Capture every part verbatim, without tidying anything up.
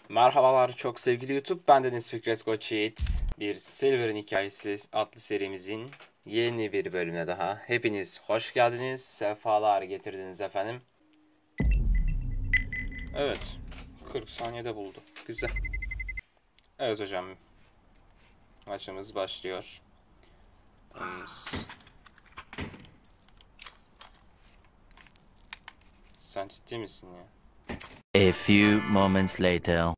Merhabalar çok sevgili YouTube. Ben Deniz Fikret Koçyiğit. Bir Silver'ın Hikayesi adlı serimizin yeni bir bölümüne daha. Hepiniz hoş geldiniz. Sefalar getirdiniz efendim. Evet. kırk saniyede buldu. Güzel. Evet hocam. Maçımız başlıyor. Sen ciddi misin ya? A few moments later.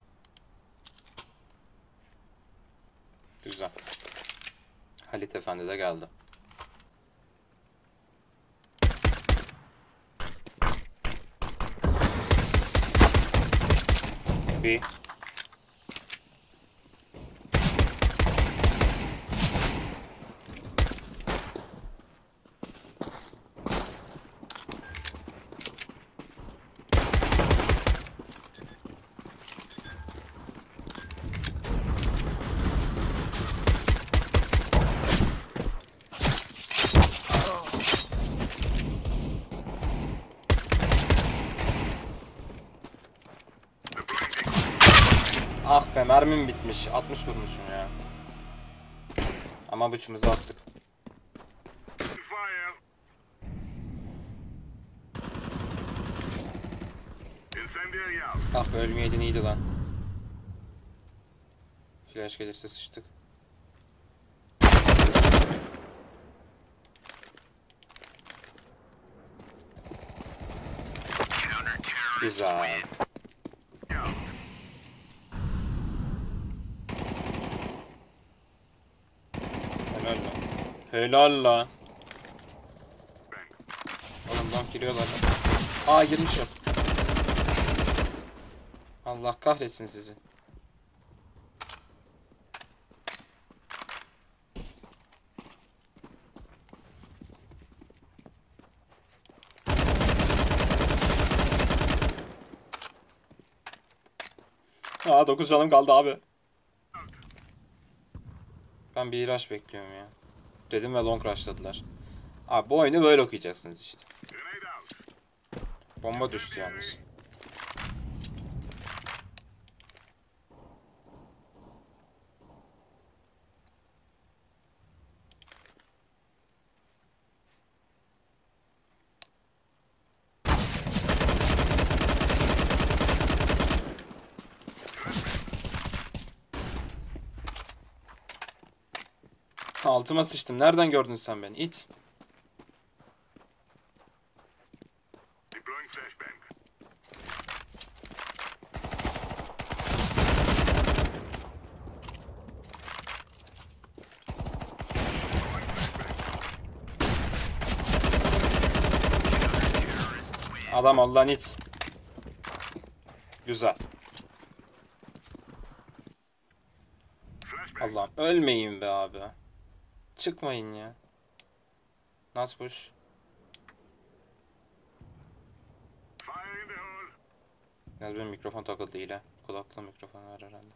Güzel. Halit Efendi de geldi. Bir. Ah be, mermim bitmiş. altmış vurmuşum ya. Ama bıçımızı attık. Ah be, ölmeyeydin iyiydi lan. Flash gelirse sıçtık. Güzel. Helal lan. Helal lan. Oğlum lan giriyorlar. Aa girmişim. Allah kahretsin sizi. Aa dokuz canım kaldı abi. Ben bir rush bekliyorum ya. Dedim ve long rushladılar. Abi bu oyunu böyle okuyacaksınız işte. Bomba düştü yalnız. Altıma sıçtım. Nereden gördün sen beni? İt. Adam ol lan it. Güzel. Allah'ım ölmeyin be abi. Çıkmayın ya. Nasıl boş? Ya benim mikrofon takıldı değil ha. Kulaklı mikrofon var herhalde.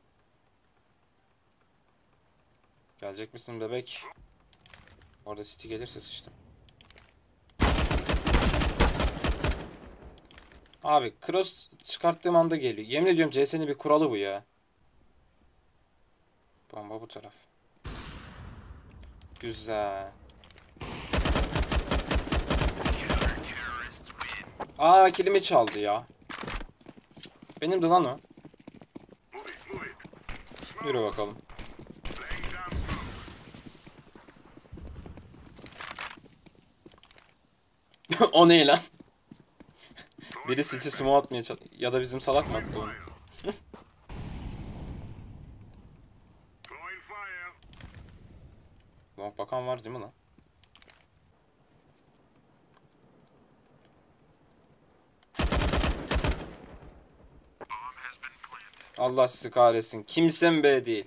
Gelecek misin bebek? Orada City gelirse sıçtım. Abi cross çıkarttığım anda geliyor. Yemin ediyorum C S'nin bir kuralı bu ya. Bomba bu taraf. Güzel. Aa kilimi çaldı ya. Benim de lan o. Yürü bakalım. O ne lan? Biri City smoke atmaya çalışıyor. Ya da bizim salak mı attı onu? Long bakan var değil mi lan? Allah sizi kahretsin. Kimsen be değil.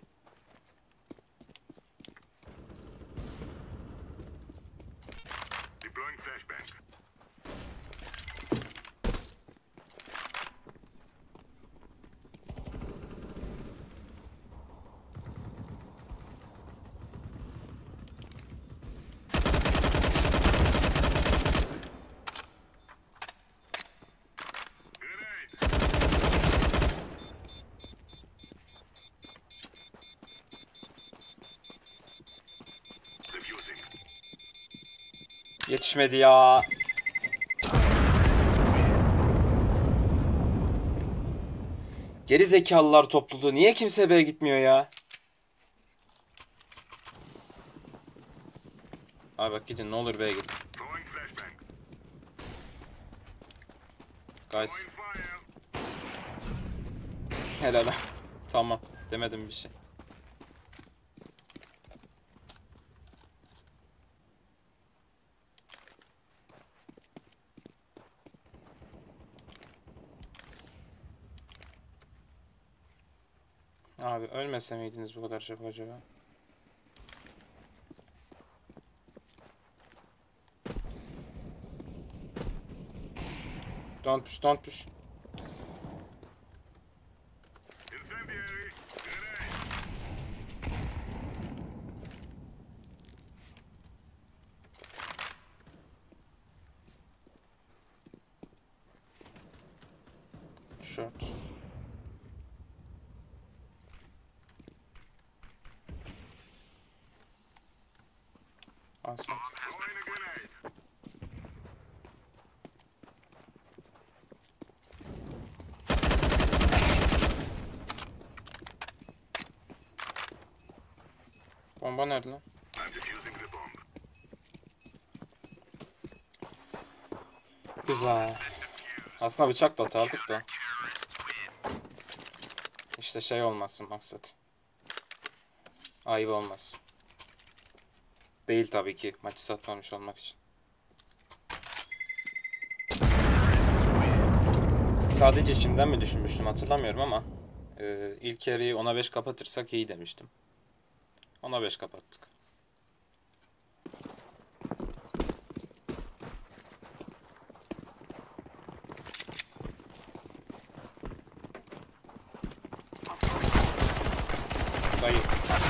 Yetişmedi ya. Geri zekalılar topluluğu. Niye kimse B'ye gitmiyor ya? Abi bak gidin ne olur B'ye gidin. Guys. Helal. Tamam. Demedim bir şey. Abi ölmese miydiniz bu kadar çabuk acaba? Don't push, don't push. Short. Outside. Bomba nerede lan? Güzel. Aslında bıçak da atardık da. İşte şey olmasın maksat. Ayıp olmaz. Değil tabii ki maçı satmamış olmak için. Sadece içimden mi düşünmüştüm hatırlamıyorum ama e, ilk yarıyı ona beş kapatırsak iyi demiştim. ona beş kapattık. Dayı.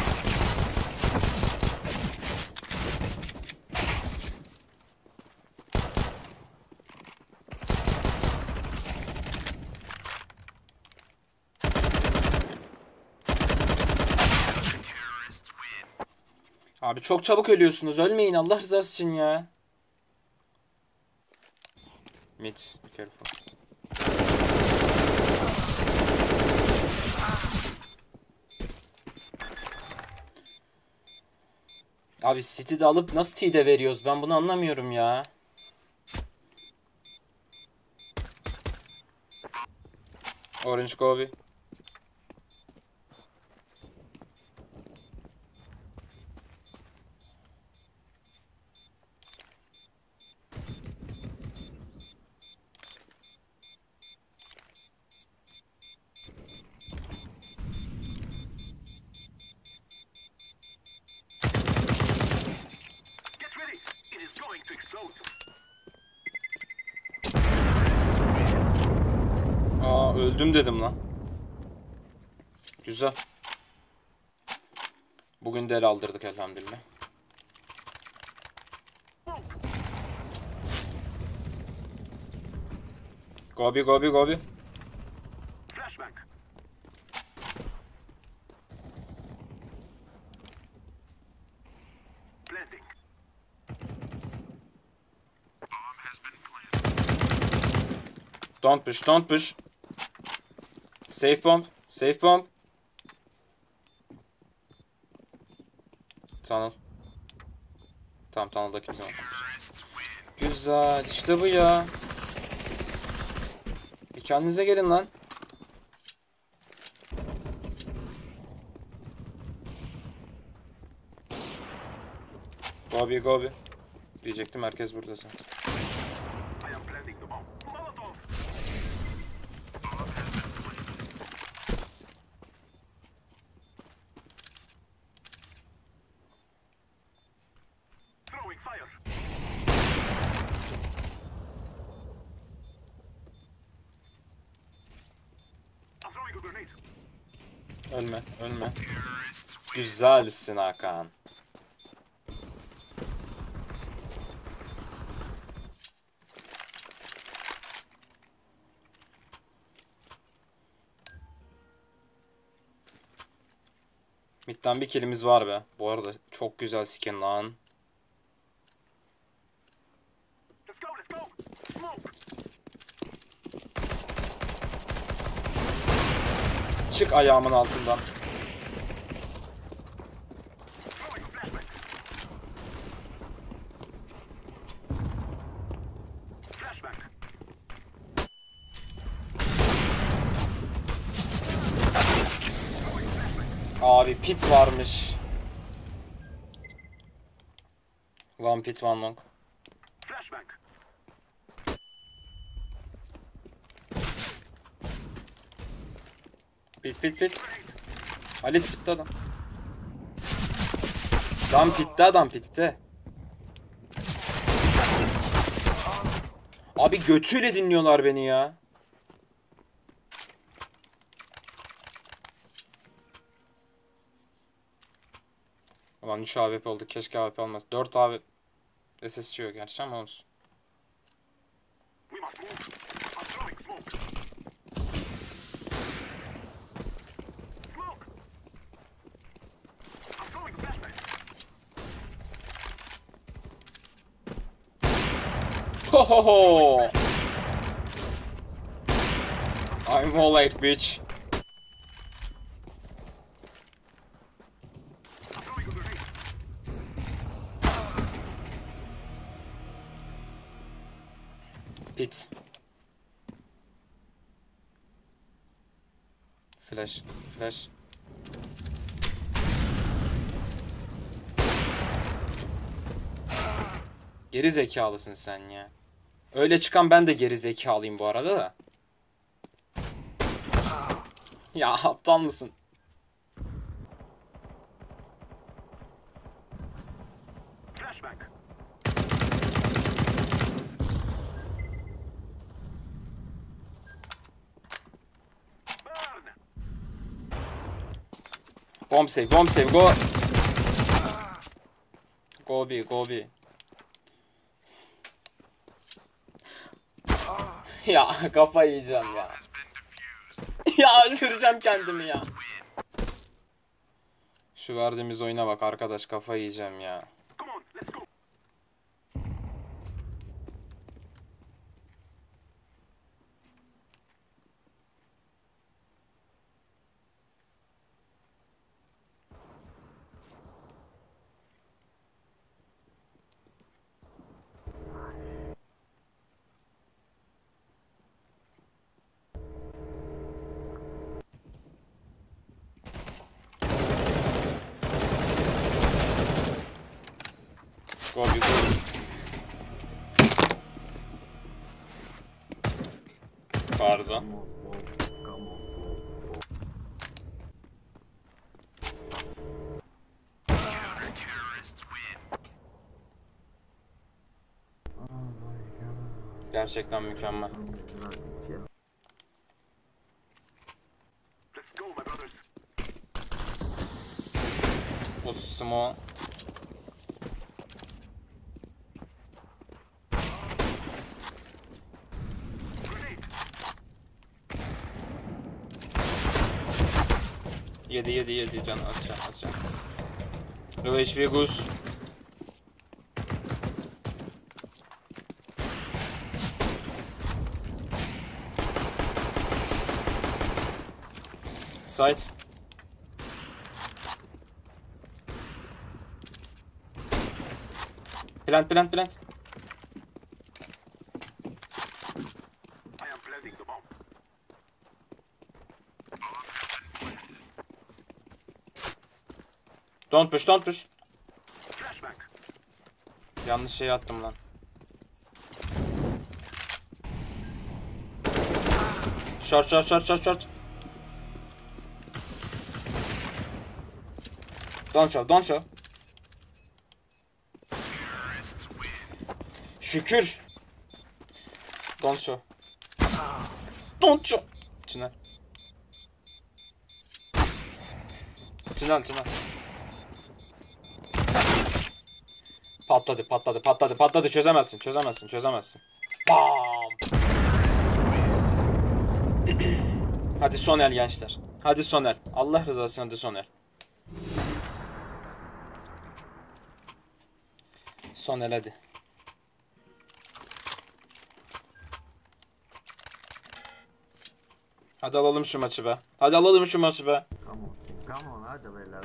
Abi çok çabuk ölüyorsunuz. Ölmeyin Allah rızası için ya. Mid. Be careful. Abi City'de alıp nasıl T'de veriyoruz? Ben bunu anlamıyorum ya. Orange Gobi. Aa öldüm dedim lan. Güzel. Bugün de el aldırdık elhamdülillah. Gobi gobi gobi. Don't push, don't push. Safe bomb, safe bomb. Tunnel. Tamam tunnel'da kimse bakmamış. Güzel, işte bu ya. Bir kendinize gelin lan. Gobi gobi. Diyecektim herkes burada zaten. Ölme, ölme. Güzelsin Hakan. Mid'den bir killimiz var be. Bu arada çok güzel skin lan. Çık ayağımın altından. Abi pit varmış. One pit one long. Pit pit pit. Halit pitti adam. Adam pitti adam pitti. Abi götüyle dinliyorlar beni ya. Ulan üç A W P oldu. Keşke A W P olmaz. dört A W P S S çıkıyor gerçi ama olsun. Ho ho ho. I'm all late bitch. Pit. Flash, flash. Geri zekalısın sen ya. Öyle çıkan ben de geri zekalıyım bu arada da. Ya aptal mısın? Bomb save, bomb save, go. Go B, go B. Ya kafayı yiyeceğim ya. Ya öldüreceğim kendimi ya. Şu verdiğimiz oyuna bak arkadaş, kafayı yiyeceğim ya. Go bir go. Pardon. Gerçekten mükemmel. O small. Yedi yedi yedi can az can az can az. Low H P Goose. Side. Plant plant plant. Don't push, don't push. Yanlış şey attım lan. Short, short, short, short, short. Don't show, don't show. Şükür. Don't show. Don't show. Tünel. Tünel, tünel. Patladı, patladı, patladı, patladı. Çözemezsin, çözemezsin, çözemezsin. Bam! Hadi son el gençler. Hadi son el. Allah rızası için hadi son el. Son el hadi. Hadi alalım şu maçı be. Hadi alalım şu maçı be. Come on. Come on, hadi beyler.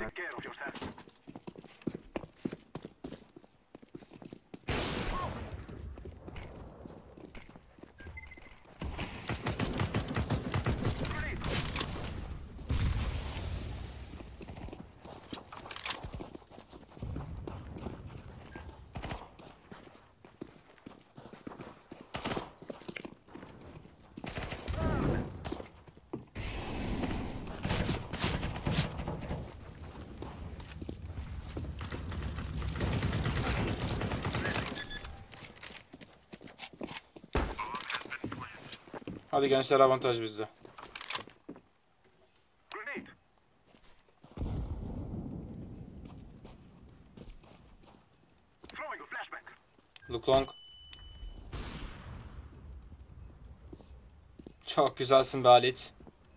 Hadi gençler, avantaj bizde. Look long. Çok güzelsin be Halit.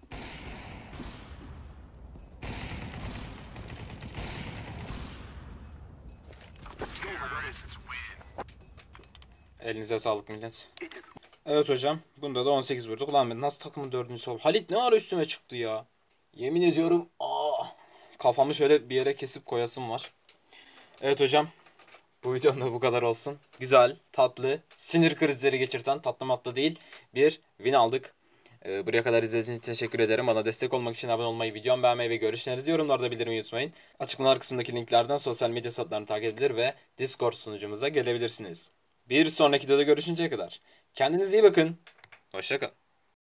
Elinize sağlık millet. Evet hocam. Bunda da on sekiz vurduk. Ulan ben nasıl takımın dördüncüsü oldu? Halit ne ara üstüme çıktı ya? Yemin ediyorum. Aa, kafamı şöyle bir yere kesip koyasım var. Evet hocam. Bu videonun da bu kadar olsun. Güzel, tatlı, sinir krizleri geçirten, tatlı matlı değil, bir win aldık. Ee, buraya kadar izlediğiniz için teşekkür ederim. Bana destek olmak için abone olmayı, videomu beğenmeyi ve görüşlerinizi yorumlarda bildirmeyi unutmayın. Açıklamalar kısmındaki linklerden sosyal medya hesaplarını takip edebilir ve Discord sunucumuza gelebilirsiniz. Bir sonraki videoda görüşünceye kadar kendinize iyi bakın. Hoşça kalın.